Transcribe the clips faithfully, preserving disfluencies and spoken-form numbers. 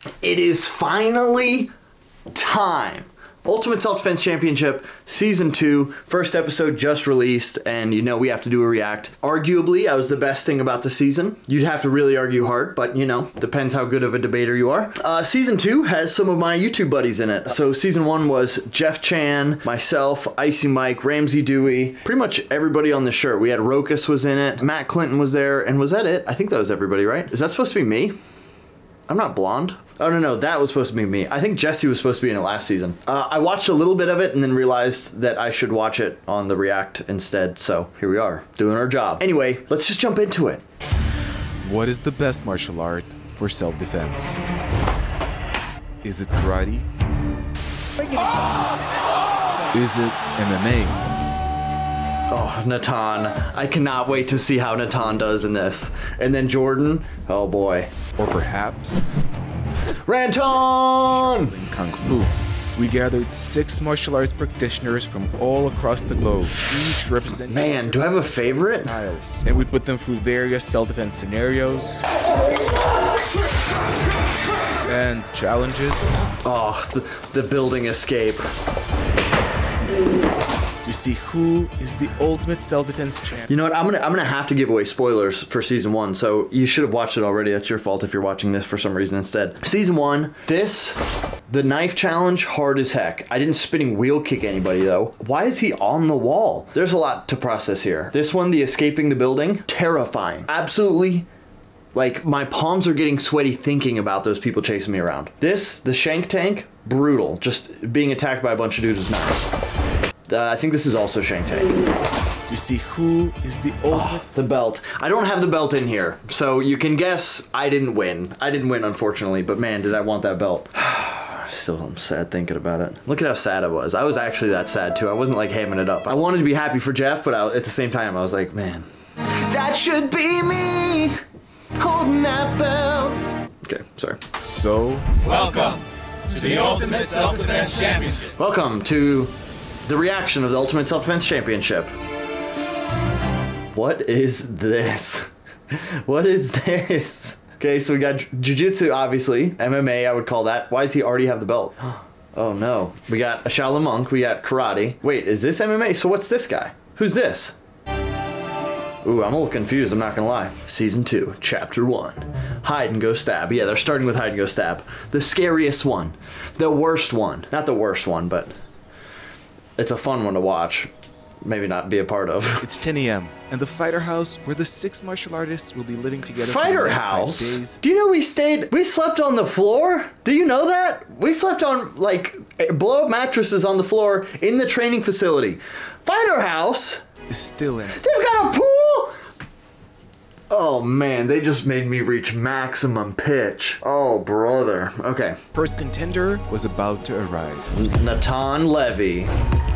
It is finally time. Ultimate Self-Defense Championship Season two, first episode just released, and you know we have to do a react. Arguably, I was the best thing about the season. You'd have to really argue hard, but you know, depends how good of a debater you are. Uh, season two has some of my YouTube buddies in it. So Season one was Jeff Chan, myself, Icy Mike, Ramsey Dewey, pretty much everybody on the shirt. We had Rokas was in it, Matt Clinton was there, and was that it? I think that was everybody, right? Is that supposed to be me? I'm not blonde. Oh, no, no, that was supposed to be me. I think Jesse was supposed to be in it last season. Uh, I watched a little bit of it and then realized that I should watch it on the React instead. So here we are, doing our job. Anyway, let's just jump into it. What is the best martial art for self-defense? Is it karate? Is it M M A? Oh, Natan. I cannot wait to see how Natan does in this. And then Jordan, oh boy. Or perhaps Ranton! Kung Fu. We gathered six martial arts practitioners from all across the globe, each representing Man, do I have a favorite? styles. And we put them through various self-defense scenarios and challenges. Oh, the, the building escape. To see who is the ultimate self-defense champion. You know what? I'm gonna I'm gonna have to give away spoilers for season one. So you should have watched it already. That's your fault if you're watching this for some reason instead. Season one. This, the knife challenge, hard as heck. I didn't spinning wheel kick anybody though. Why is he on the wall? There's a lot to process here. This one, the escaping the building, terrifying. Absolutely. Like, my palms are getting sweaty thinking about those people chasing me around. This, the shank tank, brutal. Just being attacked by a bunch of dudes was nice. Uh, I think this is also Shank Tank. To see who is the ultimate. Oh, the belt. I don't have the belt in here, so you can guess I didn't win. I didn't win, unfortunately, but man, did I want that belt. Still, I'm sad thinking about it. Look at how sad I was. I was actually that sad too. I wasn't like hamming it up. I wanted to be happy for Jeff, but I, at the same time, I was like, man, that should be me holding that belt. Okay, sorry. So, welcome to the Ultimate Self-Defense Championship. Welcome to the reaction of the Ultimate Self-Defense Championship. What is this? What is this? Okay, so we got Jiu-Jitsu, obviously. M M A, I would call that. Why does he already have the belt? Oh no. We got a Shaolin Monk, we got karate. Wait, is this M M A? So what's this guy? Who's this? Ooh, I'm a little confused, I'm not gonna lie. Season two, chapter one. Hide and go stab. Yeah, they're starting with hide and go stab. The scariest one. The worst one. Not the worst one, but it's a fun one to watch. Maybe not be a part of. It's ten A M and the Fighter House, where the six martial artists will be living together Fighter for the next House? five days. Do you know we stayed, we slept on the floor? Do you know that? We slept on, like, blow-up mattresses on the floor in the training facility. Fighter House? Is still in it. They've got a pool? Oh man, they just made me reach maximum pitch. Oh brother. Okay. First contender was about to arrive. Natan Levy.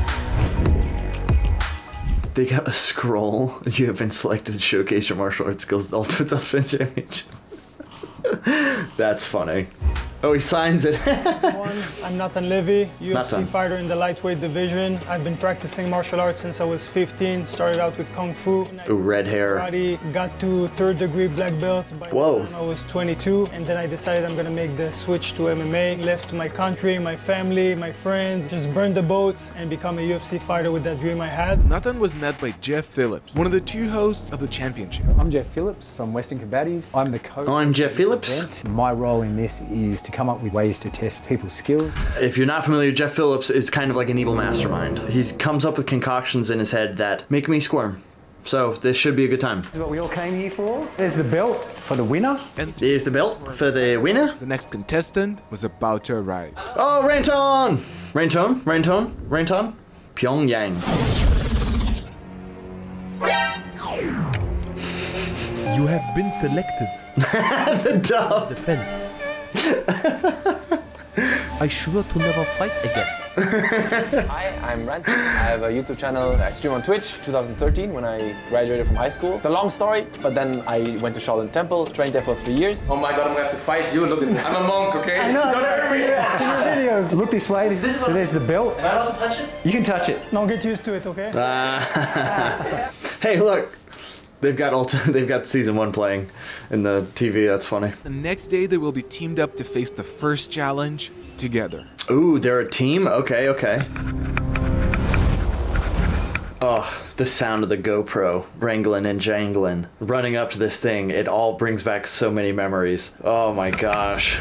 They got a scroll. You have been selected to showcase your martial arts skills at the Ultimate Self-Defense Championship. That's funny. Oh, he signs it. I'm Natan Levy, U F C Natan. fighter in the lightweight division. I've been practicing martial arts since I was fifteen. Started out with Kung Fu. Ooh, red hair. Karate, got to third degree black belt by Whoa. the time I was twenty-two. And then I decided I'm gonna make the switch to M M A. Left my country, my family, my friends, just burned the boats and become a U F C fighter with that dream I had. Nathan was met by Jeff Phillips, one of the two hosts of the championship. I'm Jeff Phillips from Western Combatives. I'm the coach. Oh, I'm Jeff Phillips. Event. My role in this is to come up with ways to test people's skills. If you're not familiar, Jeff Phillips is kind of like an evil mastermind. He comes up with concoctions in his head that make me squirm. So this should be a good time. This is what we all came here for. There's the belt for the winner. And Here's the belt for the winner. the next contestant was about to arrive. Oh, Ranton! Ranton? Ranton? Ranton? Pyongyang. You have been selected. The dub. Defense. I swear to never fight again. Hi, I'm Ranton. I have a YouTube channel. I stream on Twitch two thousand thirteen when I graduated from high school. It's a long story, but then I went to Shaolin Temple, trained there for three years. Oh my god, I'm gonna have to fight you. Look at me. I'm a monk, okay? I know. Don't hurt me. Videos. Look this way. This, so there's the belt. Am I allowed to touch it? You can touch it. Now get used to it, okay? Uh, hey, look. They've got ulti- they've got season one playing in the T V. That's funny. The next day, they will be teamed up to face the first challenge together. Ooh, they're a team? Okay, okay. Oh, the sound of the GoPro wrangling and jangling. Running up to this thing, it all brings back so many memories. Oh my gosh.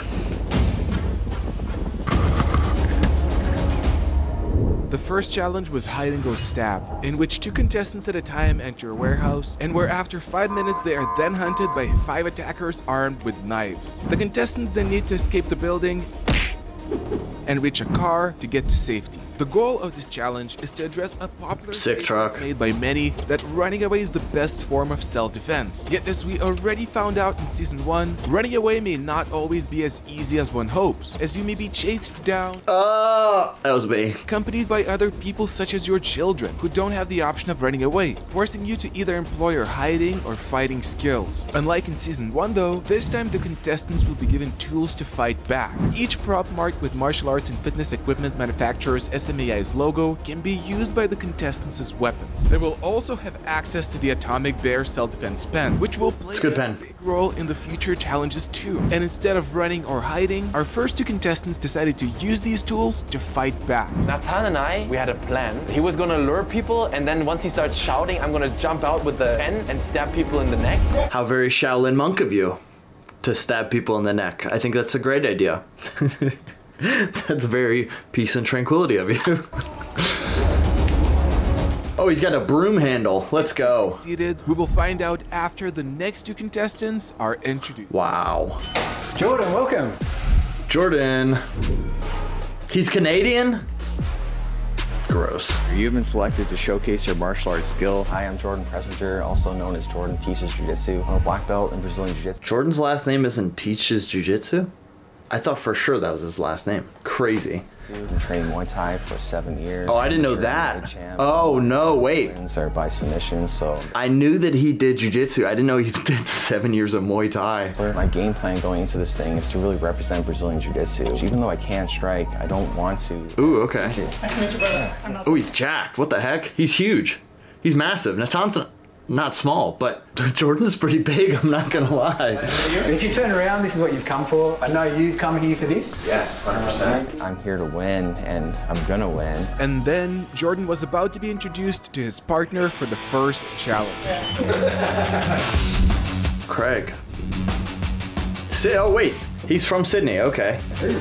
The first challenge was hide and go stab, in which two contestants at a time enter a warehouse, and where after five minutes they are then hunted by five attackers armed with knives. The contestants then need to escape the building and reach a car to get to safety. The goal of this challenge is to address a popular Sick statement truck. made by many that running away is the best form of self-defense. Yet as we already found out in season one, running away may not always be as easy as one hopes, as you may be chased down, Oh, that was me. accompanied by other people such as your children, who don't have the option of running away, forcing you to either employ your hiding or fighting skills. Unlike in season one though, this time the contestants will be given tools to fight back. Each prop marked with martial arts and fitness equipment manufacturers S M A I's logo can be used by the contestants as weapons. They will also have access to the Atomic Bear self-defense pen, which will play It's a good a pen. big role in the future challenges too. And instead of running or hiding, our first two contestants decided to use these tools to fight back. Nathan and I, we had a plan. He was gonna lure people, and then once he starts shouting, I'm gonna jump out with the pen and stab people in the neck. How very Shaolin monk of you to stab people in the neck. I think that's a great idea. That's very peace and tranquility of you. Oh, he's got a broom handle. Let's go. Succeeded, we will find out after the next two contestants are introduced. Wow. Jordan, welcome. Jordan. He's Canadian? Gross. You've been selected to showcase your martial arts skill. Hi, I'm Jordan Pressinger, also known as Jordan Teaches Jiu-Jitsu. I'm a black belt in Brazilian Jiu-Jitsu. Jordan's last name isn't Teaches Jiu-Jitsu? I thought for sure that was his last name. Crazy. I've been training Muay Thai for seven years. Oh, I didn't know I'm that. champ. Oh, no, wait. Wins are by submission, so I knew that he did jiu-jitsu. I didn't know he did seven years of Muay Thai. my game plan going into this thing is to really represent Brazilian Jiu-Jitsu. Even though I can't strike, I don't want to. Ooh, okay. Nice to meet you, brother. I'm not. Oh, he's jacked. What the heck? He's huge. He's massive. Natan's not small, but Jordan's pretty big, I'm not gonna lie. If you turn around, this is what you've come for. I know you've come here for this. Yeah, one hundred percent. I'm here to win, and I'm gonna win. And then Jordan was about to be introduced to his partner for the first challenge. Craig. Si- oh, wait. He's from Sydney, okay.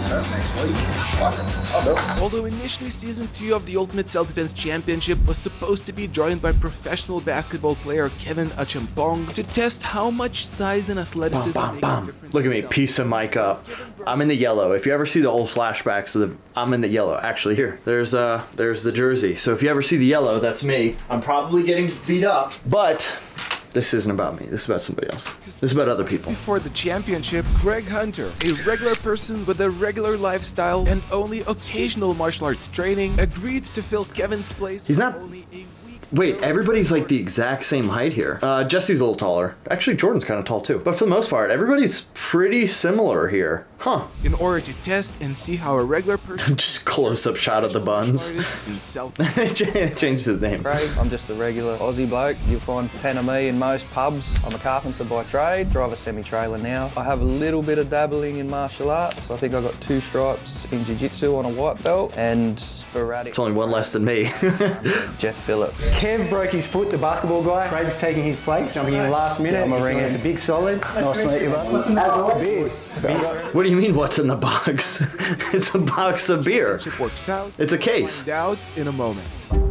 Although initially season two of the Ultimate Self-Defense Championship was supposed to be joined by professional basketball player Kevin Achampong to test how much size and athleticism Bam, make a bam. difference Look at in me, self- piece of mic up. I'm in the yellow. If you ever see the old flashbacks of the, I'm in the yellow. Actually, here, there's uh, there's the jersey. So if you ever see the yellow, that's me. I'm probably getting beat up, but this isn't about me. This is about somebody else. This is about other people. Before the championship, Greg Hunter, a regular person with a regular lifestyle and only occasional martial arts training, agreed to fill Kevin's place. He's for not- only a week's Wait, notice. everybody's like the exact same height here. Uh, Jesse's a little taller. Actually, Jordan's kind of tall too. But for the most part, everybody's pretty similar here. Huh. In order to test and see how a regular person Just close-up shot of the buns. artists in self Changed his name. Craig, I'm just a regular Aussie bloke. You'll find ten of me in most pubs. I'm a carpenter by trade, drive a semi-trailer now. I have a little bit of dabbling in martial arts. I think I got two stripes in jiu-jitsu on a white belt and sporadic. It's only one less than me. Jeff Phillips. Kev broke his foot, the basketball guy. Craig's taking his place, jumping in the last minute. I'm a He's doing ringer. us a big solid. Nice to meet you, bud. As always, What do you mean, what's in the box? It's a box of beer. works out. It's a case. Find out in a moment.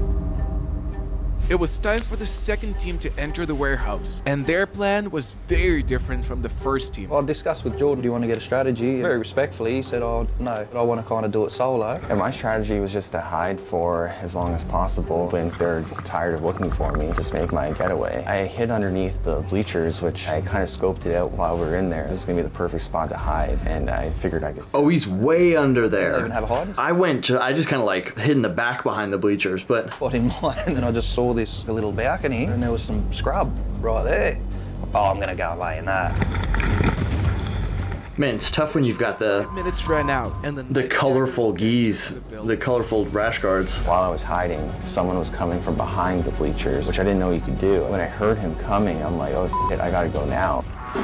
It was time for the second team to enter the warehouse, and their plan was very different from the first team. I discussed with Jordan, do you want to get a strategy? Very respectfully, he said, oh, no, I want to kind of do it solo. And my strategy was just to hide for as long as possible. When they're tired of looking for me, just make my getaway. I hid underneath the bleachers, which I kind of scoped it out while we were in there. This is gonna be the perfect spot to hide, and I figured I could. Oh, he's way under I there. even have a hide I went to, I just kind of like hid in the back behind the bleachers, but spot in mine, and I just saw this little balcony, and there was some scrub right there. Oh, I'm gonna go and lay in that. Man, it's tough when you've got the minutes ran out, and then the colorful geese, the colorful rash guards. While I was hiding, someone was coming from behind the bleachers, which I didn't know you could do. When I heard him coming, I'm like, oh shit, I gotta go now.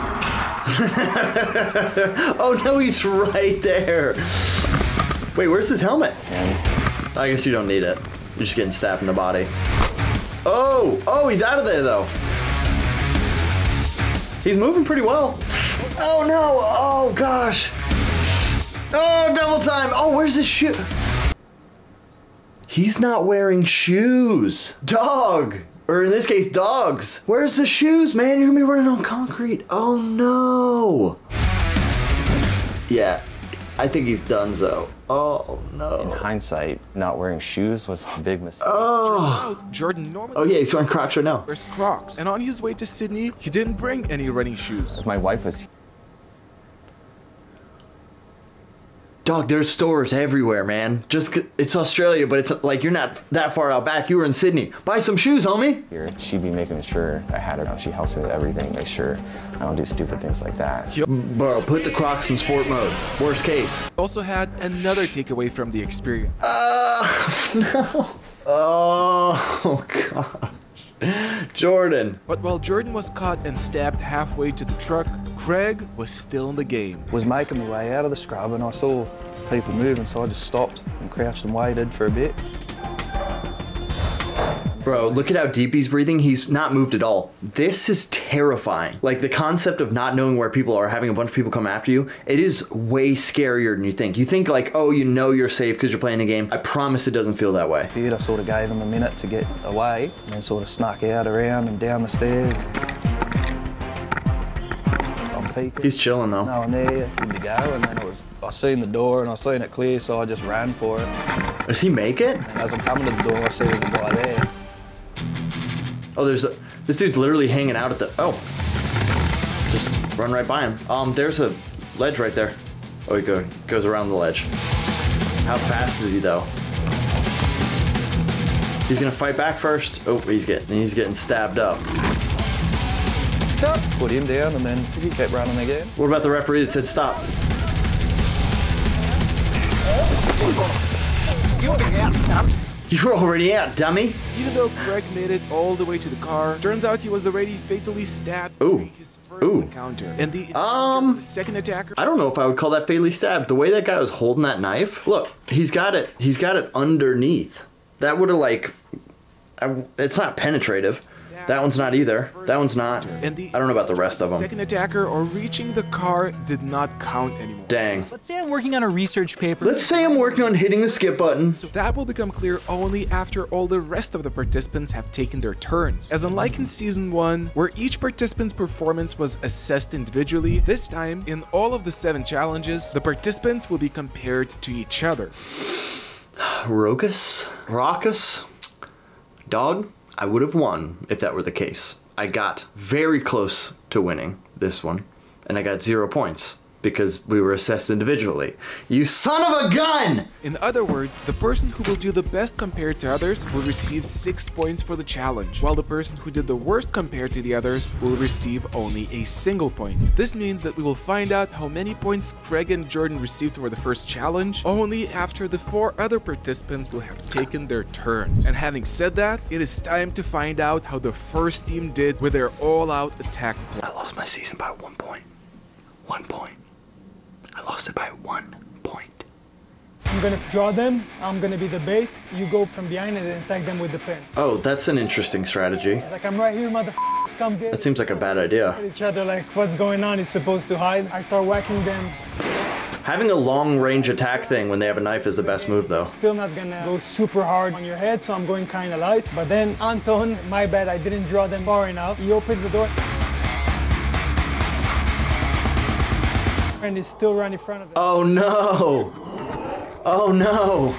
Oh no, he's right there. Wait, where's his helmet? And I guess you don't need it. You're just getting stabbed in the body. Oh, oh, he's out of there though. He's moving pretty well. Oh no, oh gosh. Oh, double time. Oh, where's his shoe? He's not wearing shoes. Dog. Or in this case, dogs. Where's the shoes, man? You're gonna be running on concrete. Oh no. Yeah, I think he's done so. Oh no. in hindsight, not wearing shoes was a big mistake. Oh. Out, Jordan normally Oh yeah, he's wearing Crocs right now. wears Crocs, and on his way to Sydney, he didn't bring any running shoes. If my wife was Dog, there's stores everywhere, man. Just, c- it's Australia, but it's like you're not that far out back. You were in Sydney. Buy some shoes, homie. here, she'd be making sure I had her. She helps me with everything, make sure I don't do stupid things like that. Bro, put the Crocs in sport mode. Worst case. He also had another takeaway from the experience. Uh, no. Oh, gosh. Jordan. But while Jordan was caught and stabbed halfway to the truck, Craig was still in the game. Was making my way out of the scrub and I saw people moving, so I just stopped and crouched and waited for a bit. Bro, look at how deep he's breathing. He's not moved at all. This is terrifying. Like the concept of not knowing where people are, having a bunch of people come after you, it is way scarier than you think. You think like, oh, you know you're safe because you're playing a game. I promise it doesn't feel that way. I sort of gave him a minute to get away and then sort of snuck out around and down the stairs. I'm peeking. He's chilling though. No one there, good to go, and then it was, I seen the door and I seen it clear, so I just ran for it. Does he make it? And as I'm coming to the door, I see there's a guy there. Oh, there's a, this dude's literally hanging out at the, oh. Just run right by him. Um, there's a ledge right there. Oh, he go, goes around the ledge. How fast is he though? He's gonna fight back first. Oh, he's getting, he's getting stabbed up. Put him down and then he kept running again. What about the referee that said stop? You were already out, dummy. Even though Craig made it all the way to the car, turns out he was already fatally stabbed Ooh. during his first Ooh. encounter. And the, Um, the second attacker I don't know if I would call that fatally stabbed. The way that guy was holding that knife, look, he's got it. He's got it underneath. That would have like, I, it's not penetrative. That one's not either. That one's not. and the I don't know about the rest of them. second attacker or reaching the car did not count anymore. Dang. Let's say I'm working on a research paper. Let's say I'm working on hitting the skip button. So that will become clear only after all the rest of the participants have taken their turns. As unlike in season one, where each participant's performance was assessed individually, this time, in all of the seven challenges, the participants will be compared to each other. Rogus? Raucus? Dog? I would have won if that were the case. I got very close to winning this one, and I got zero points because we were assessed individually. You son of a gun! In other words, the person who will do the best compared to others will receive six points for the challenge, while the person who did the worst compared to the others will receive only a single point. This means that we will find out how many points Craig and Jordan received for the first challenge only after the four other participants will have taken their turns. And having said that, it is time to find out how the first team did with their all-out attack plan. I lost my season by one point. One point. I lost it by one point. I'm gonna draw them, I'm gonna be the bait, you go from behind and then attack them with the pen. Oh, that's an interesting strategy. It's like, I'm right here, motherfuckers, come get That seems like a bad idea. at each other like, what's going on? He's supposed to hide. I start whacking them. Having a long range attack thing when they have a knife is the best move though. Still not gonna go super hard on your head, so I'm going kinda light. But then Anton, my bad, I didn't draw them far enough. He opens the door. And he's still right in front of them. Oh no! Oh no!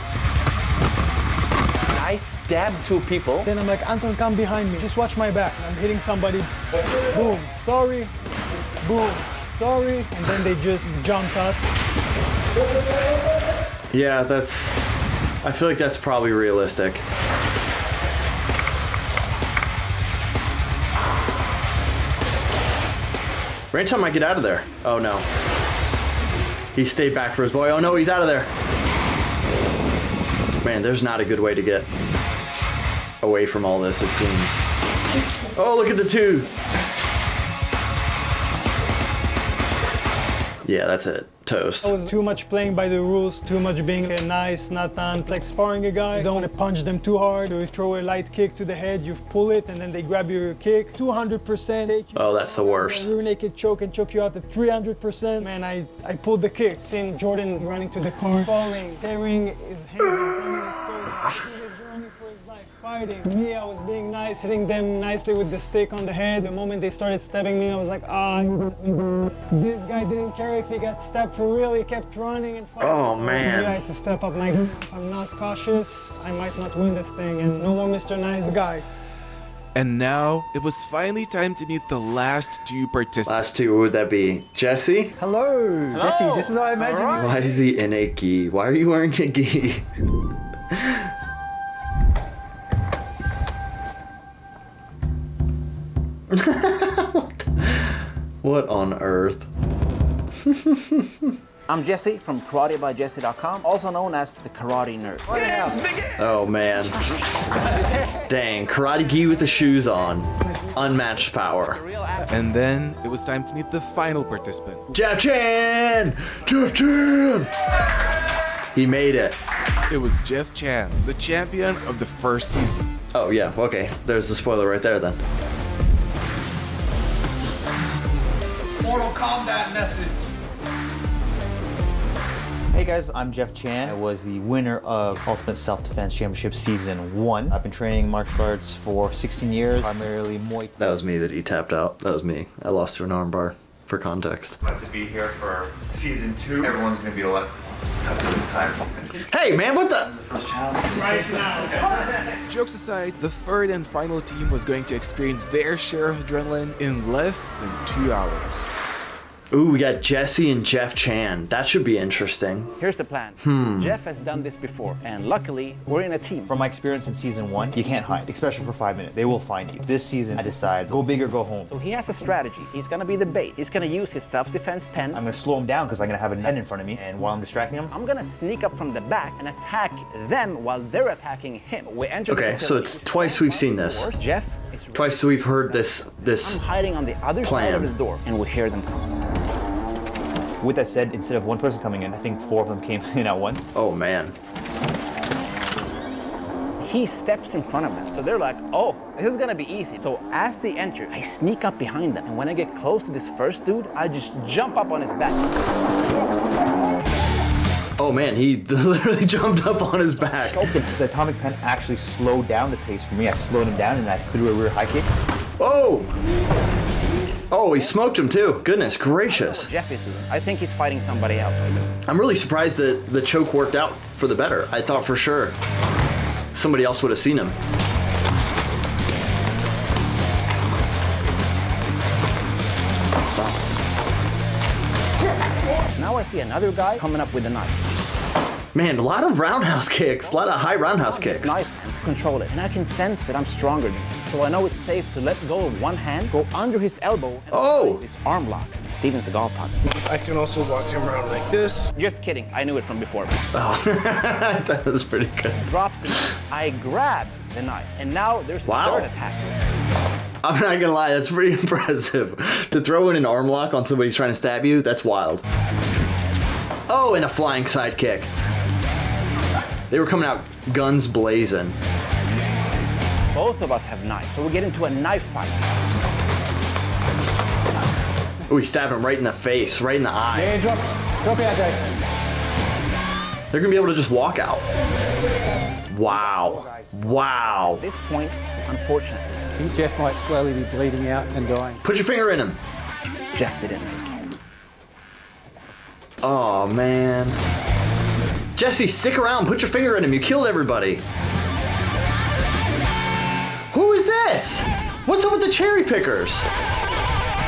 I stabbed two people. Then I'm like, Anton, come behind me. Just watch my back. I'm hitting somebody. Boom. Sorry. Boom. Sorry. And then they just jumped us. Yeah, that's... I feel like that's probably realistic. Every time I get out of there. Oh no. He stayed back for his boy. Oh no, he's out of there. Man, there's not a good way to get away from all this, it seems. Oh, look at the two. Yeah, that's it. Toast. I was too much playing by the rules, too much being okay, nice, not done. It's like sparring a guy. You don't want to punch them too hard, or you throw a light kick to the head, you pull it, and then they grab your kick. two hundred percent. Oh, that's the worst. Rear naked choke and choke you out at three hundred percent. Man, I, I pulled the kick. Seeing Jordan running to the car, falling, tearing his hands and his clothes. He was running for his life, fighting. Me, I was being nice, hitting them nicely with the stick on the head. The moment they started stabbing me, I was like, ah, oh, this guy didn't care if he got stabbed for real. He kept running and fighting. Oh, so man. I had to step up. Like, if I'm not cautious, I might not win this thing. And no more Mister Nice Guy. And now, it was finally time to meet the last two participants. Last two, what would that be? Jesse? Hello, Hello. Jesse, just as I imagined. Right. Why is he in a gi? Why are you wearing a gi? What on earth? I'm Jesse from karate by jesse dot com, also known as the Karate Nerd. Oh man. Dang, karate gi with the shoes on. Unmatched power. And then it was time to meet the final participant. Jeff Chan! Jeff Chan! He made it. It was Jeff Chan, the champion of the first season. Oh yeah, okay. There's the spoiler right there then. Mortal Kombat message. Hey guys, I'm Jeff Chan. I was the winner of Ultimate Self-Defense Championship Season one. I've been training martial arts for sixteen years, primarily Muay Thai. That was me that he tapped out. That was me. I lost to an armbar, for context. Glad to be here for Season two. Everyone's gonna be a lot tougher this time. Hey man, what the? The first challenge. Right now. Jokes aside, the third and final team was going to experience their share of adrenaline in less than two hours. Ooh, we got Jesse and Jeff Chan. That should be interesting. Here's the plan. Hmm. Jeff has done this before, and luckily, we're in a team. From my experience in Season one, you can't hide, especially for five minutes. They will find you. This season, I decide, go big or go home. So he has a strategy. He's gonna be the bait. He's gonna use his self-defense pen. I'm gonna slow him down because I'm gonna have a pen in front of me, and while I'm distracting him, I'm gonna sneak up from the back and attack them while they're attacking him. We enter Okay, the so it's twice we've seen this. Jeff is Twice we've heard this this I'm hiding on the other plan. side of the door, and we hear them come. with that said, instead of one person coming in, I think four of them came in at once. Oh man. He steps in front of them. So they're like, oh, this is gonna be easy. So as they enter, I sneak up behind them. And when I get close to this first dude, I just jump up on his back. Oh man, he literally jumped up on his back. The atomic pen actually slowed down the pace for me. I slowed him down and I threw a rear high kick. Oh! Oh, he smoked him too. Goodness gracious. Jeff is doing. I think he's fighting somebody else. I'm really surprised that the choke worked out for the better. I thought for sure somebody else would have seen him. So now I see another guy coming up with a knife. Man, a lot of roundhouse kicks, a lot of high roundhouse kicks. This knife and control it, and I can sense that I'm stronger than him. So I know it's safe to let go of one hand, go under his elbow, and oh, this arm lock. Steven Seagal taught me. I can also walk him around like this. Just kidding, I knew it from before. Oh, that was pretty good. Drops the knife. I grab the knife, and now there's wow. a third attack. I'm not gonna lie, that's pretty impressive. To throw in an arm lock on somebody who's trying to stab you, that's wild. Oh, and a flying side kick. They were coming out guns blazing. Both of us have knives, so we get into a knife fight. Oh, he stabbed him right in the face, right in the eye. Yeah, drop, drop it out, Jay. They're gonna be able to just walk out. Wow. Wow. At this point, unfortunately, I think Jeff might slowly be bleeding out and dying. Put your finger in him. Jeff didn't make it. Oh, man. Jesse, stick around. Put your finger in him. You killed everybody. Who is this? What's up with the cherry pickers?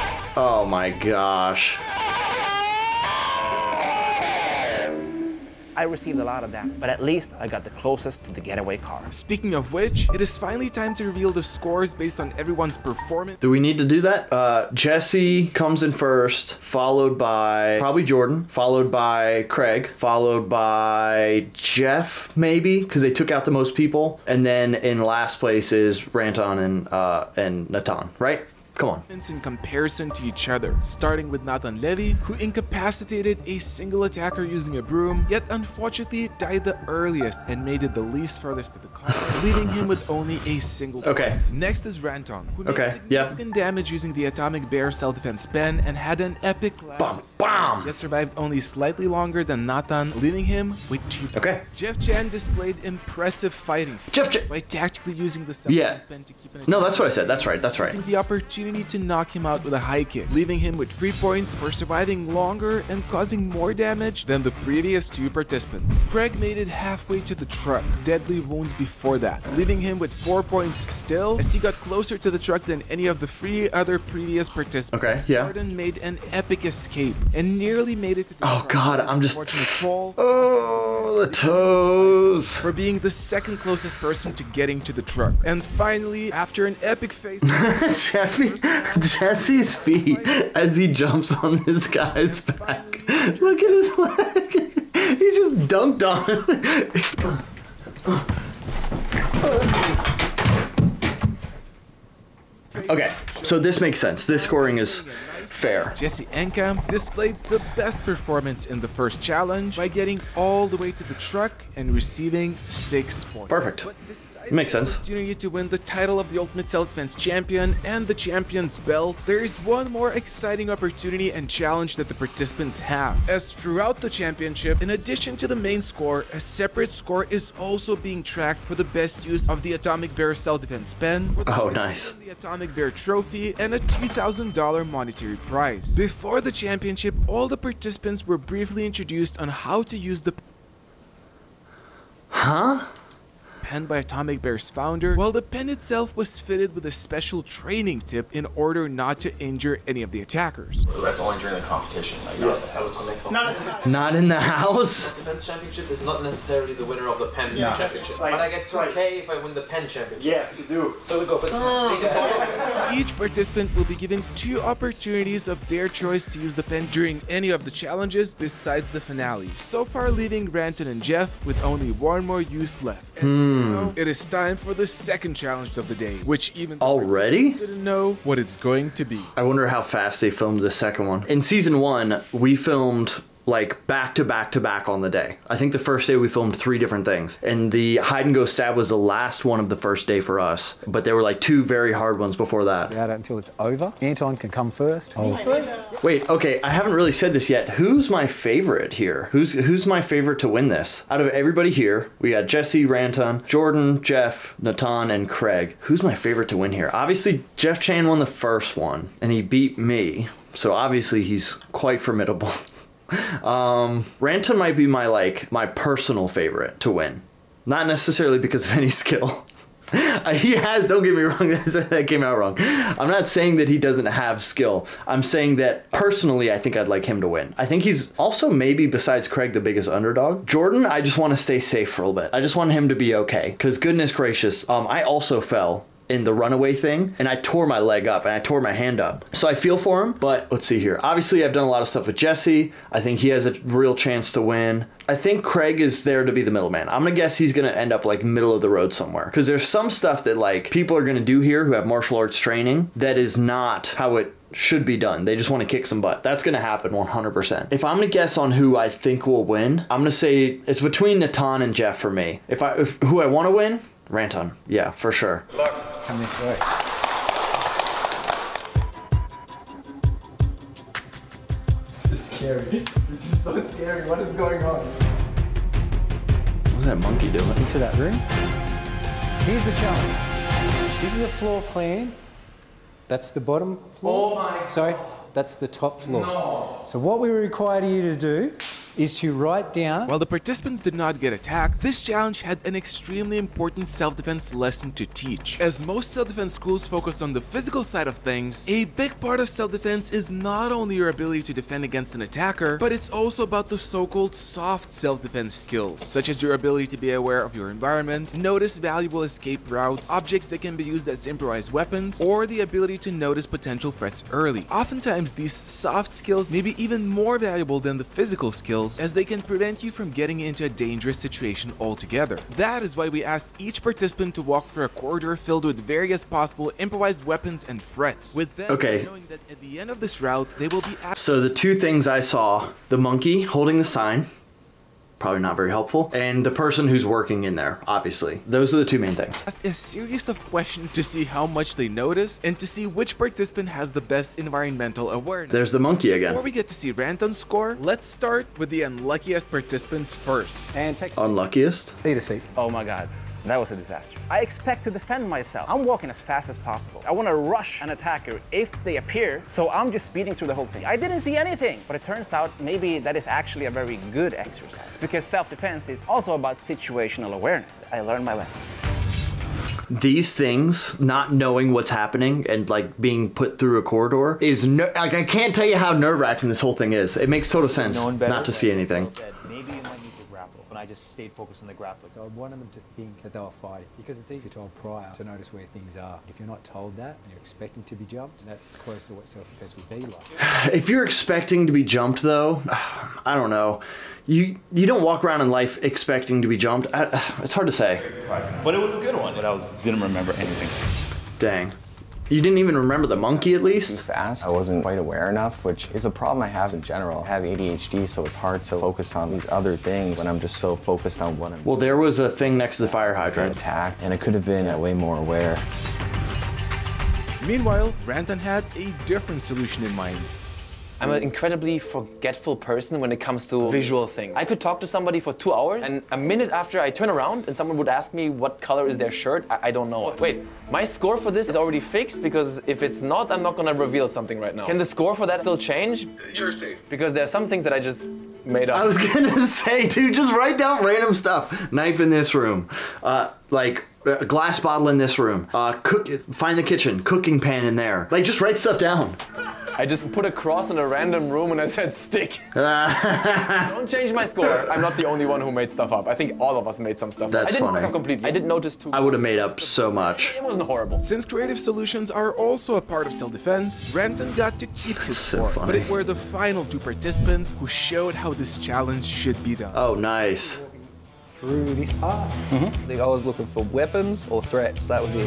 Oh, my gosh. I received a lot of damage, but at least I got the closest to the getaway car. Speaking of which, it is finally time to reveal the scores based on everyone's performance. Do we need to do that? Uh, Jesse comes in first, followed by probably Jordan, followed by Craig, followed by Jeff, maybe, because they took out the most people. And then in last place is Ranton and, uh, and Natan, right? Come on. In comparison to each other, starting with Natan Levy, who incapacitated a single attacker using a broom, yet unfortunately died the earliest and made it the least furthest to the car, leaving him with only a single Okay. point. Next is Ranton, who made Okay, significant yeah. damage using the Atomic Bear self-defense pen and had an epic last Bam, bam. yet survived only slightly longer than Natan, leaving him with two points. Okay. Jeff Chan displayed impressive fighting Jeff Chan. by tactically using the Yeah. self-defense pen to keep an No, that's what I said. That's right. That's right. using the opportunity to knock him out with a high kick, leaving him with three points for surviving longer and causing more damage than the previous two participants. Craig made it halfway to the truck, deadly wounds before that, leaving him with four points still, as he got closer to the truck than any of the three other previous participants. Okay, yeah. Jordan made an epic escape and nearly made it to the Oh truck. God, I'm just. Unfortunate fall, Oh, the toes. for being the second closest person to getting to the truck. And finally, after an epic face, Jeffy, Jesse's feet as he jumps on this guy's back. Look at his leg. He just dunked on him. Okay, so this makes sense. This scoring is fair. Jesse Enkam displayed the best performance in the first challenge by getting all the way to the truck and receiving six points. Perfect. Makes sense. Opportunity to win the title of the Ultimate Self-Defense Champion and the Champion's Belt, there is one more exciting opportunity and challenge that the participants have. As throughout the championship, in addition to the main score, a separate score is also being tracked for the best use of the Atomic Bear Self-Defense Pen, for the Oh, chance to nice. win the Atomic Bear Trophy, and a two thousand dollar monetary prize. Before the championship, all the participants were briefly introduced on how to use the Huh? pen by Atomic Bear's founder, while the pen itself was fitted with a special training tip in order not to injure any of the attackers. That's only during the competition. Like, Yes. Not, Not in the house? The Defense Championship is not necessarily the winner of the pen Yeah. championship. Like, but I get two K if I win the pen championship. Yes, you do. So we go for the pen. See you guys. Each participant will be given two opportunities of their choice to use the pen during any of the challenges besides the finale, so far leaving Ranton and Jeff with only one more use left. And Hmm. now it is time for the second challenge of the day, which even the Already? participants didn't know what it's going to be. I wonder how fast they filmed the second one. In season one, we filmed like back to back to back on the day. I think the first day we filmed three different things. And the hide and go stab was the last one of the first day for us. But there were like two very hard ones before that. Out until it's over. Anton can come first. Oh. Wait, okay, I haven't really said this yet. Who's my favorite here? Who's who's my favorite to win this? Out of everybody here, we got Jesse, Ranton, Jordan, Jeff, Natan, and Craig. Who's my favorite to win here? Obviously, Jeff Chan won the first one, and he beat me. So obviously he's quite formidable. um, Ranton might be my like my personal favorite to win. Not necessarily because of any skill. He has, don't get me wrong, that came out wrong. I'm not saying that he doesn't have skill. I'm saying that personally, I think I'd like him to win. I think he's also maybe, besides Craig, the biggest underdog. Jordan, I just want to stay safe for a little bit. I just want him to be okay. Because goodness gracious, um, I also fell in the runaway thing, and I tore my leg up and I tore my hand up. So I feel for him, but let's see here. Obviously, I've done a lot of stuff with Jesse. I think he has a real chance to win. I think Craig is there to be the middleman. I'm gonna guess he's gonna end up like middle of the road somewhere. Because there's some stuff that like people are gonna do here who have martial arts training that is not how it should be done. They just want to kick some butt. That's gonna happen one hundred percent. If I'm gonna guess on who I think will win, I'm gonna say it's between Natan and Jeff for me. If I if, who I want to win, Ranton. Yeah, for sure. Come this way. This is scary. This is so scary. What is going on? What's that monkey doing? Into that room. Here's the challenge. This is a floor plan. That's the bottom floor. Oh my God. Sorry, that's the top floor. No. So what we require you to do is to write down. While the participants did not get attacked, this challenge had an extremely important self-defense lesson to teach. As most self-defense schools focus on the physical side of things, a big part of self-defense is not only your ability to defend against an attacker, but it's also about the so-called soft self-defense skills, such as your ability to be aware of your environment, notice valuable escape routes, objects that can be used as improvised weapons, or the ability to notice potential threats early. Oftentimes, these soft skills may be even more valuable than the physical skills, as they can prevent you from getting into a dangerous situation altogether. That is why we asked each participant to walk through a corridor filled with various possible improvised weapons and threats, with them okay. knowing that at the end of this route, they will be So the two things I saw, the monkey holding the sign, probably not very helpful, and the person who's working in there, obviously. Those are the two main things. asked a series of questions to see how much they noticed and to see which participant has the best environmental awareness. There's the monkey again. Before we get to see Ranton's score, let's start with the unluckiest participants first. And take Unluckiest? Be the seat. Oh my God. That was a disaster. I expect to defend myself. I'm walking as fast as possible. I want to rush an attacker if they appear, so I'm just speeding through the whole thing. I didn't see anything, but it turns out maybe that is actually a very good exercise, because self-defense is also about situational awareness. I learned my lesson. These things, not knowing what's happening and like being put through a corridor, is no, like I can't tell you how nerve-wracking this whole thing is. It makes total sense not to see anything. Maybe you might need to grapple, but I just stayed focused on the grappling. I wanted them to think that they were fighting, because it's easy to tell prior to notice where things are. If you're not told that, and you're expecting to be jumped, that's close to what self-defense would be like. If you're expecting to be jumped though, I don't know. You you don't walk around in life expecting to be jumped. I, it's hard to say. But it was a good one. But I was didn't remember anything. Dang. You didn't even remember the monkey at least? Fast. I wasn't quite aware enough, which is a problem I have in general. I have A D H D, so it's hard to focus on these other things when I'm just so focused on what I'm Well, there was a thing next to the fire hydrant. Attacked, and it could have been uh, way more aware. Meanwhile, Ranton had a different solution in mind. I'm an incredibly forgetful person when it comes to visual things. I could talk to somebody for two hours, and a minute after I turn around and someone would ask me what color is their shirt, I, I don't know. Wait, my score for this is already fixed, because if it's not, I'm not gonna reveal something right now. Can the score for that still change? You're safe. Because there are some things that I just made up. I was gonna say, dude, just write down random stuff. Knife in this room. Uh, like, a glass bottle in this room. Uh, cook, find the kitchen. Cooking pan in there. Like, just write stuff down. I just put a cross in a random room and I said stick. Don't change my score. I'm not the only one who made stuff up. I think all of us made some stuff That's up. I didn't funny. mark up completely. I didn't notice too. I would have made up so much. It wasn't horrible. Since creative solutions are also a part of self-defense, Ranton got to keep his So score. funny. But it were the final two participants who showed how this challenge should be done. Oh, nice. Through this part. I think I was looking for weapons or threats. That was it.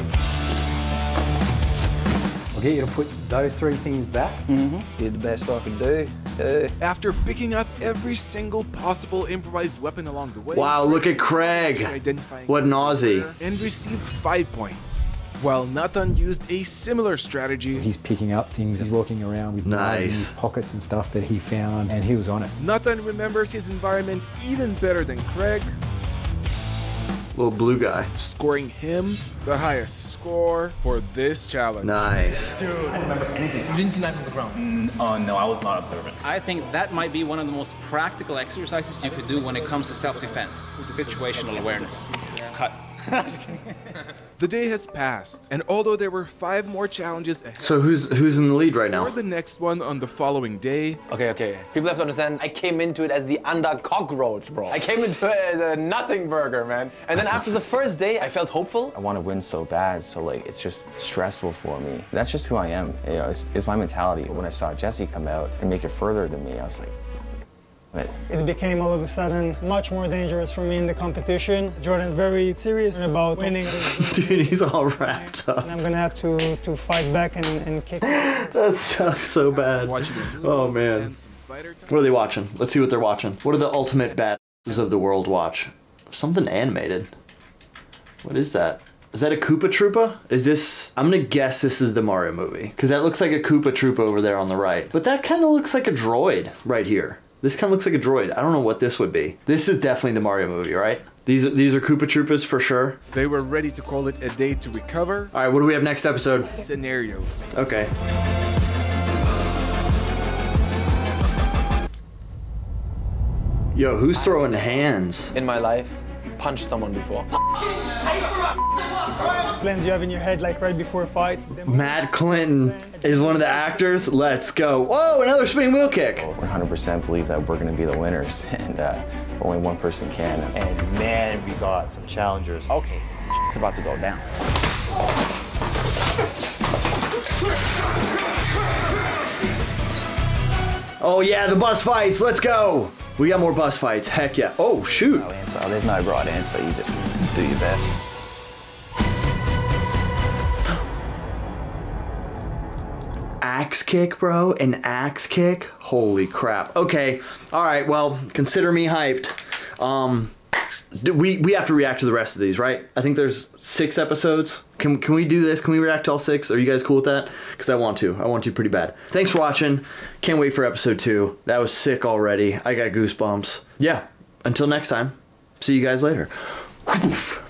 I'll get you to put those three things back. Mm-hmm. Did the best I could do. Yeah. After picking up every single possible improvised weapon along the way, Wow, look at Craig. identifying What an Aussie. and received five points. While Nathan used a similar strategy, He's picking up things. He's walking around with knives in his Nice. pockets and stuff that he found, and he was on it. Nathan remembered his environment even better than Craig, Little blue guy. scoring him the highest score for this challenge. Nice. Dude, I don't remember anything. You didn't see knives on the ground? Mm, oh no, I was not observant. I think that might be one of the most practical exercises you could do when it comes to self-defense, situational awareness. Cut. The day has passed, and although there were five more challenges ahead, So who's who's in the lead right for now? the next one on the following day, Okay, okay. People have to understand, I came into it as the under cockroach, bro. I came into it as a nothing burger, man. And then after the first day, I felt hopeful. I want to win so bad, so like it's just stressful for me. That's just who I am. You know, it's, it's my mentality. When I saw Jesse come out and make it further than me, I was like, but It became all of a sudden much more dangerous for me in the competition. Jordan's very serious about winning. Dude, he's all wrapped up. And I'm gonna have to, to fight back and, and kick. That sucks so bad. Oh man. What are they watching? Let's see what they're watching. What are the ultimate badasses of the world watch? Something animated. What is that? Is that a Koopa Troopa? Is this... I'm gonna guess this is the Mario movie. Because that looks like a Koopa Troopa over there on the right. But that kind of looks like a droid right here. This kind of looks like a droid. I don't know what this would be. This is definitely the Mario movie, right? These are, these are Koopa Troopas for sure. they were ready to call it a day to recover. All right, what do we have next episode? Scenarios. Okay. Yo, who's throwing hands? In my life, punched someone before. Plans you have in your head like right before a fight. Matt Clinton is one of the actors. Let's go. Whoa, another spinning wheel kick. one hundred percent believe that we're going to be the winners, and uh, only one person can. And man, we got some challengers. Okay, it's about to go down. Oh yeah, the bus fights. Let's go. We got more bus fights. Heck yeah. Oh shoot. No answer. There's no right answer. You just do your best. Axe kick, bro? An axe kick? Holy crap. Okay. All right. Well, consider me hyped. Um, we we have to react to the rest of these, right? I think there's six episodes. Can can we do this? Can we react to all six? Are you guys cool with that? Because I want to. I want to pretty bad. Thanks for watching. Can't wait for episode two. That was sick already. I got goosebumps. Yeah. Until next time. See you guys later.